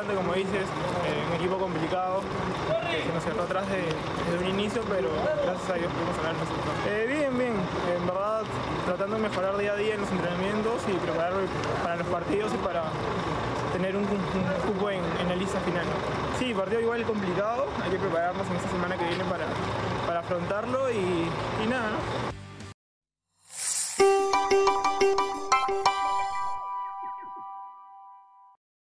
importante, como dices, un equipo complicado, que se nos cerró atrás desde un inicio, pero gracias a Dios pudimos sacar el resultado. Bien, bien, en verdad tratando de mejorar día a día en los entrenamientos y prepararme para los partidos y para tener un cupo en la lista final. Sí, partido igual complicado, hay que prepararnos en esta semana que viene para afrontarlo y nada, ¿no?